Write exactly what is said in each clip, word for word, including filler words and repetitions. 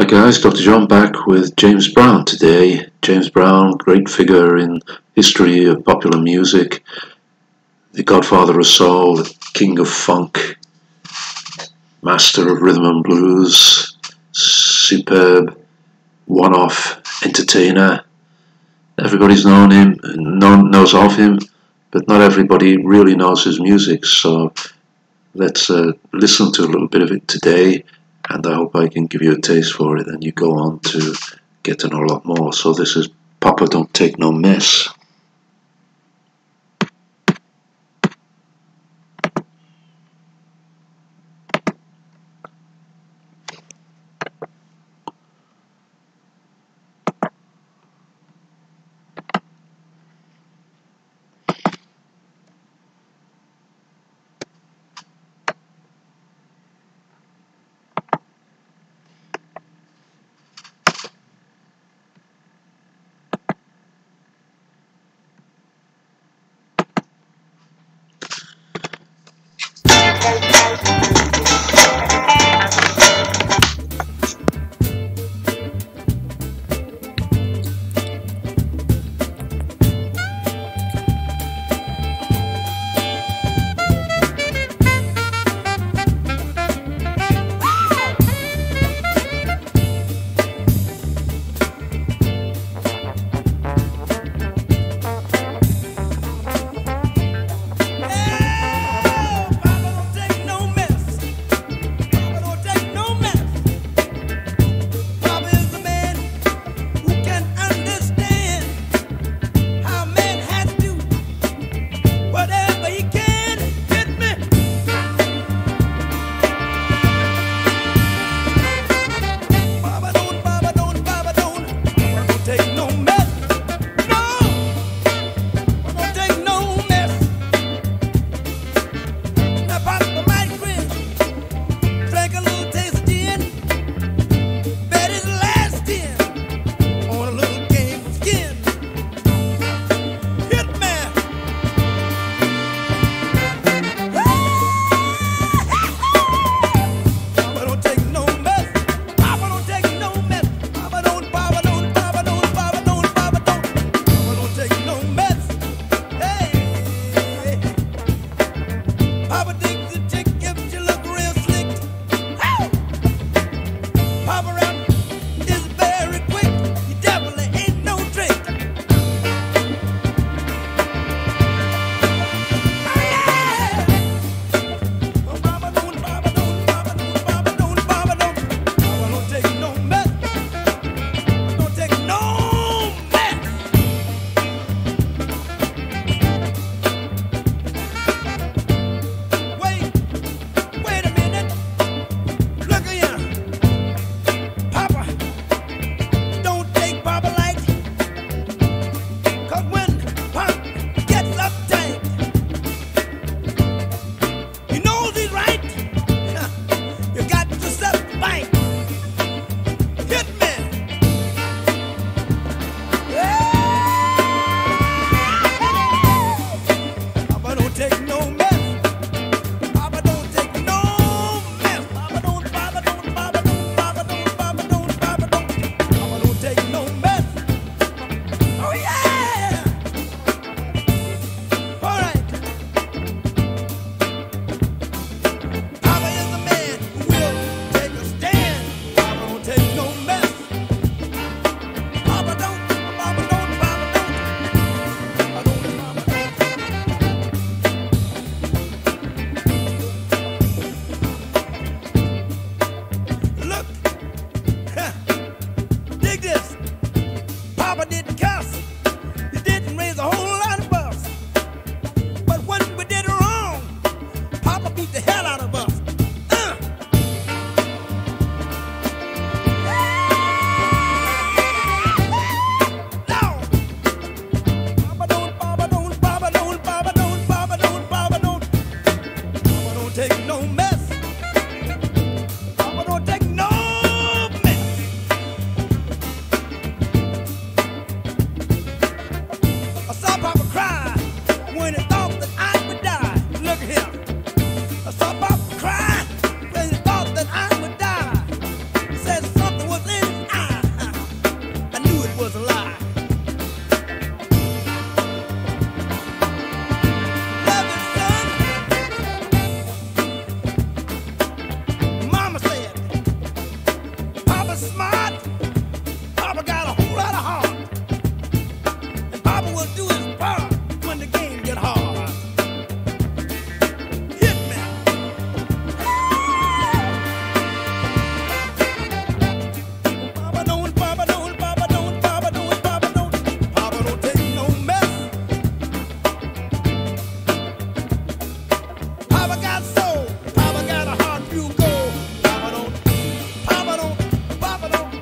Hi guys, Doctor John back with James Brown today. James Brown, great figure in history of popular music, the godfather of soul, the king of funk, master of rhythm and blues, superb one-off entertainer. Everybody's known him, known, knows of him, but not everybody really knows his music, so let's uh, listen to a little bit of it today, and I hope I can give you a taste for it and you go on to get to know a lot more. So this is Papa Don't Take No Mess. was smart. Papa got a whole lot of heart. And Papa will do his part when the game get hard. Hit me. Papa don't, Papa don't, Papa don't, Papa don't, Papa don't. Papa don't take no mess. Papa got soul. Papa got a heart, you go. Papa don't, Papa don't, Papa don't.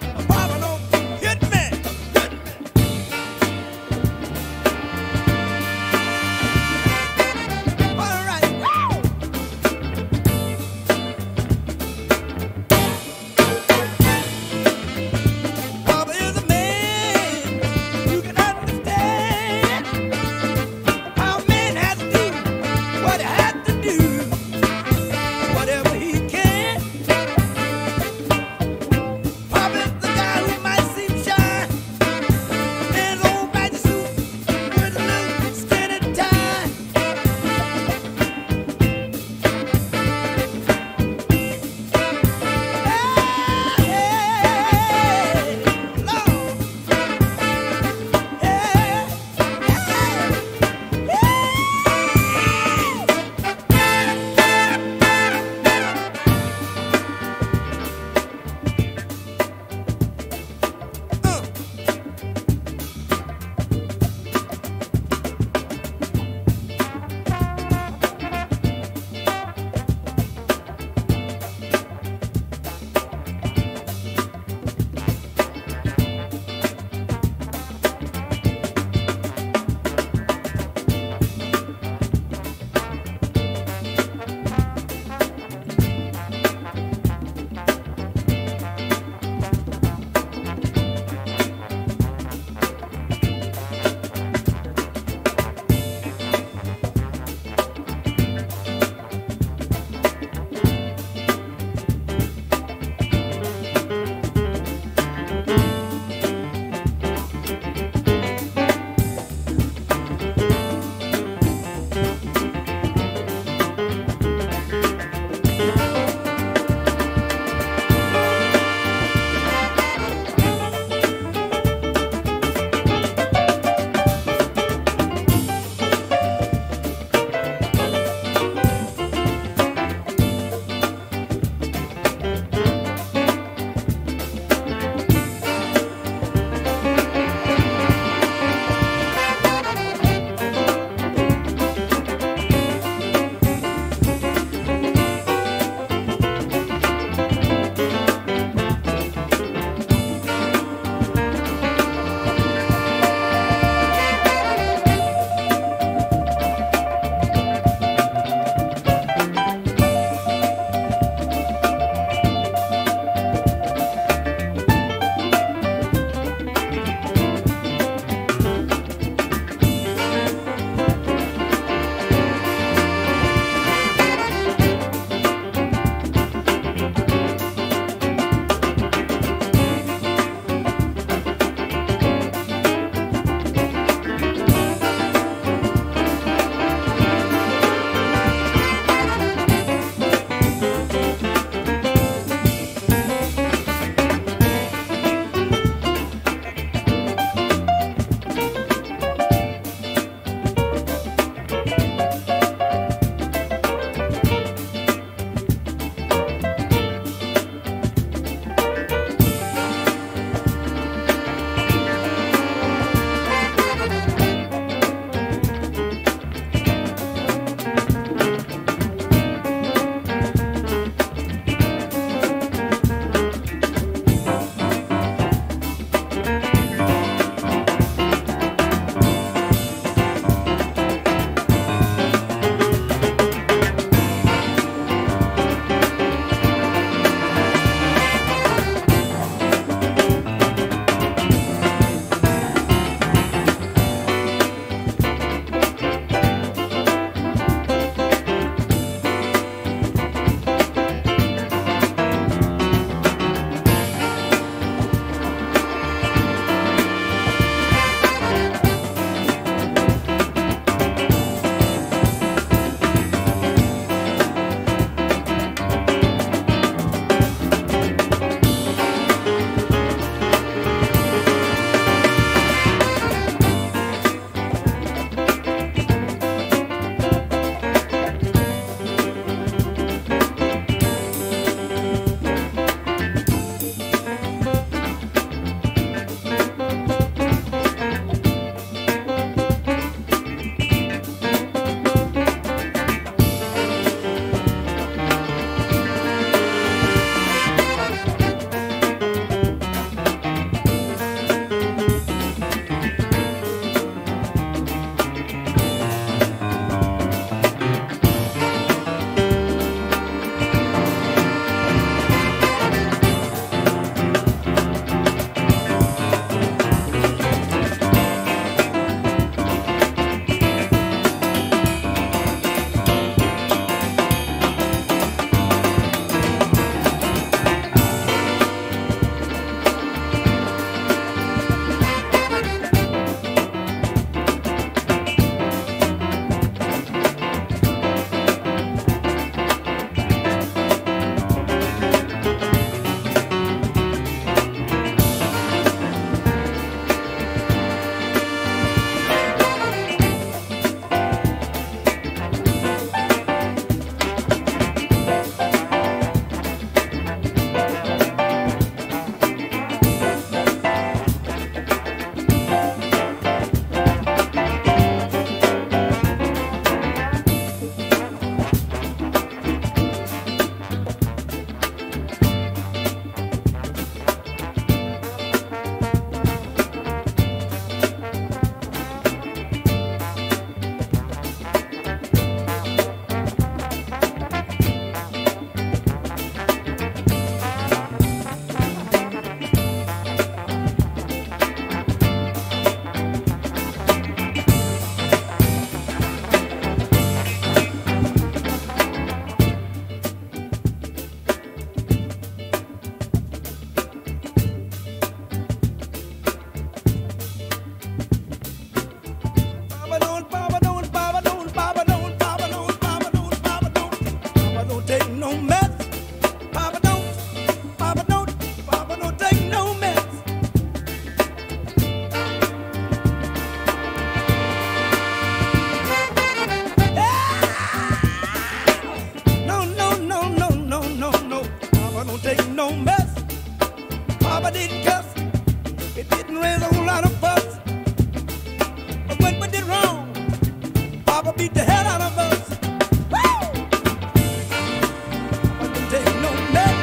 Papa didn't cuss, it didn't raise a whole lot of fuss. But when we did wrong, Papa beat the hell out of us. Woo! Papa didn't take no mess.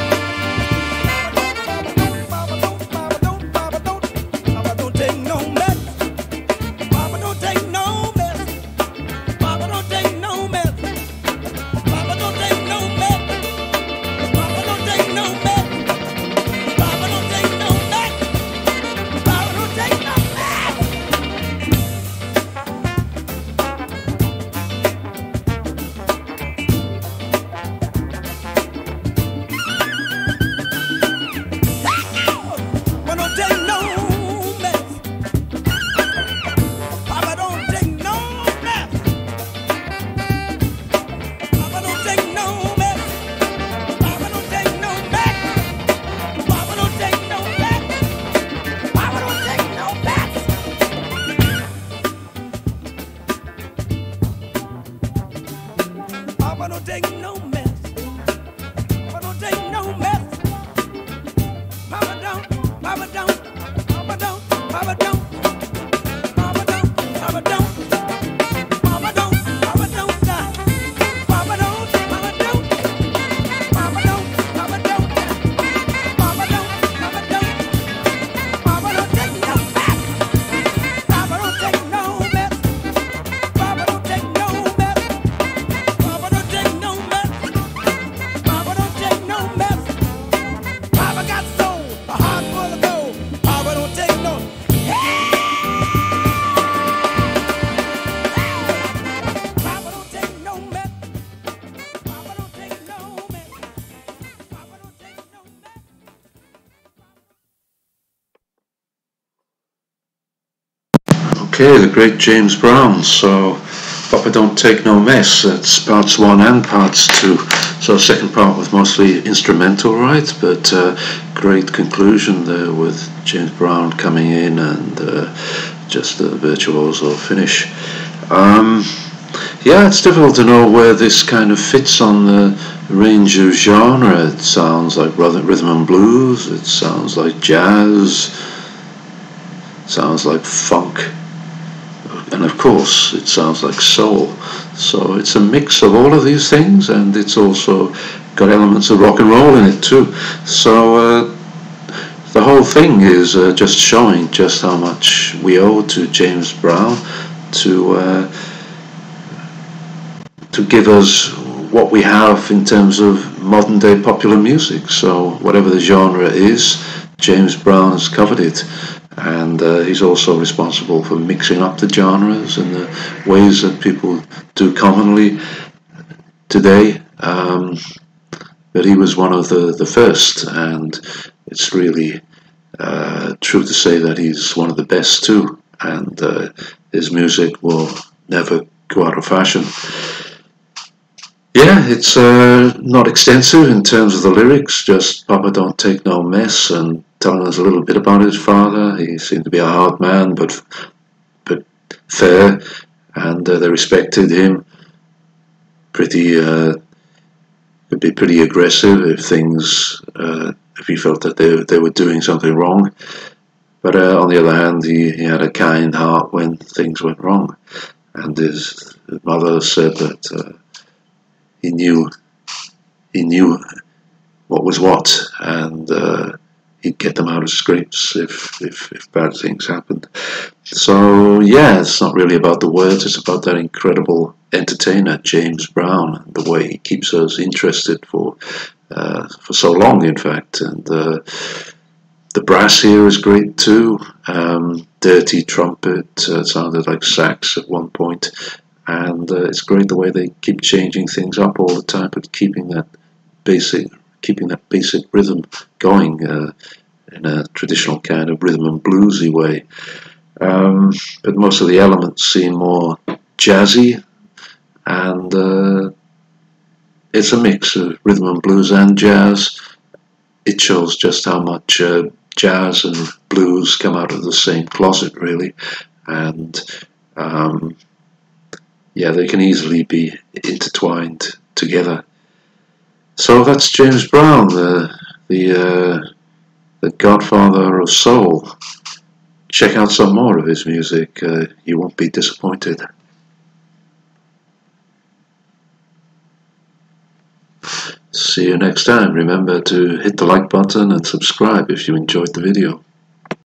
Papa don't, Papa don't, Papa don't, Papa don't take no mess. Papa don't take no mess. Papa don't take no mess. Papa don't take no mess. Papa don't take no mess. Papa don't take no mess. Papa don't take no mess. Papa don't take no mess. Papa don't take no mess. Papa don't take no mess. Papa don't take no mess. Papa don't take no mess. Papa don't take no mess. Papa don't take no mess. Papa don't take no mess. Papa don't, Papa don't, Papa don't, Papa don't, Papa don't, Papa don't, Papa don't, Papa don't die. Papa don't, Papa don't, Papa don't, Papa don't, Papa don't, Papa don't, Papa don't take no mess. Papa don't take no mess. Papa don't take no mess. Papa don't take no mess. Papa don't take no mess. Papa got soul, a heart full of gold. Papa don't take no. Papa don't take no mess. Papa don't take no mess. Papa don't take no mess. Okay, the great James Brown. So, Papa Don't Take No Mess. That's parts one and parts two. So, second part was mostly instrumental, right? But uh, great conclusion there with James Brown coming in and uh, just a virtuoso finish. Um, yeah, it's difficult to know where this kind of fits on the range of genre. It sounds like rhythm and blues. It sounds like jazz. Sounds like funk. And of course, it sounds like soul. So it's a mix of all of these things, and it's also got elements of rock and roll in it too. So uh, the whole thing is uh, just showing just how much we owe to James Brown to uh, to give us what we have in terms of modern day popular music. So whatever the genre is, James Brown has covered it. And uh, he's also responsible for mixing up the genres and the ways that people do commonly today. Um, but he was one of the, the first, and it's really uh, true to say that he's one of the best too. And uh, his music will never go out of fashion. Yeah, it's uh, not extensive in terms of the lyrics, just Papa Don't Take No Mess, and telling us a little bit about his father. He seemed to be a hard man, but but fair, and uh, they respected him. Pretty, uh, could be pretty aggressive if things, uh, if he felt that they they were doing something wrong. But uh, on the other hand, he, he had a kind heart when things went wrong, and his mother said that uh, he knew he knew what was what, and uh, he'd get them out of scrapes if, if, if bad things happened. So yeah, it's not really about the words, it's about that incredible entertainer, James Brown, the way he keeps us interested for uh, for so long, in fact. And uh, the brass here is great too. Um, dirty trumpet, uh, sounded like sax at one point. And uh, it's great the way they keep changing things up all the time, but keeping that basic keeping that basic rhythm going uh, in a traditional kind of rhythm and bluesy way. Um, but most of the elements seem more jazzy, and uh, it's a mix of rhythm and blues and jazz. It shows just how much uh, jazz and blues come out of the same closet, really, and um, yeah, they can easily be intertwined together. So that's James Brown, the the, uh, the godfather of soul. Check out some more of his music, uh, you won't be disappointed. See you next time. Remember to hit the like button and subscribe if you enjoyed the video.